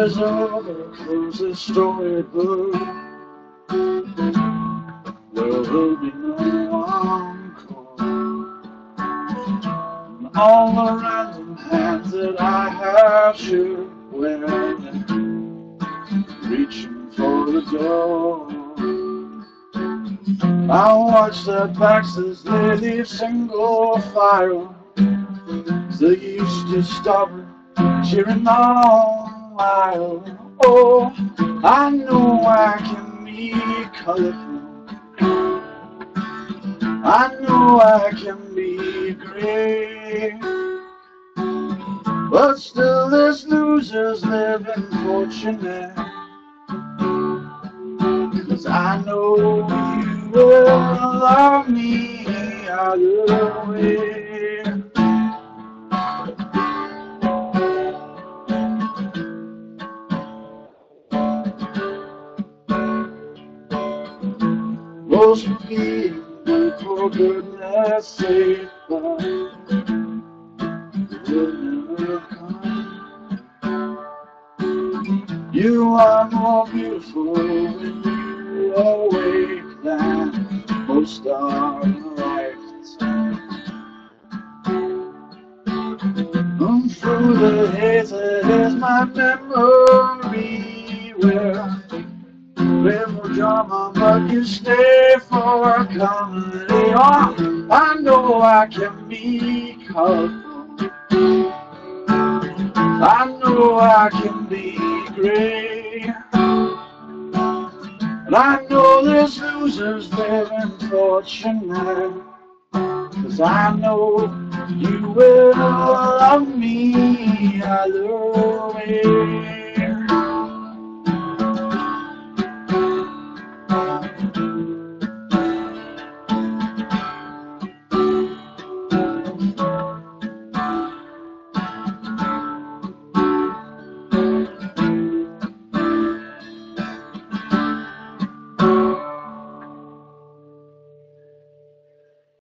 pages of a closest storybook. There will be no encore. And all the random hands that I have shook when reaching for the door. I watch their backs as they leave single file. They used to stop cheering all the while. Oh, I know I can be colorful. I know I can be great. But still there's losers living fortunate. 'Cause I know you will love me either way. Most people, for goodness sake, but will never come. You are more beautiful when you are awake than most are in a lifetime. And through the haze that is my memory, where there's no drama, but you stay for comedy. Oh, I know I can be colorful. I know I can be great. And I know there's losers living fortunate. 'Cause I know you will love me either way.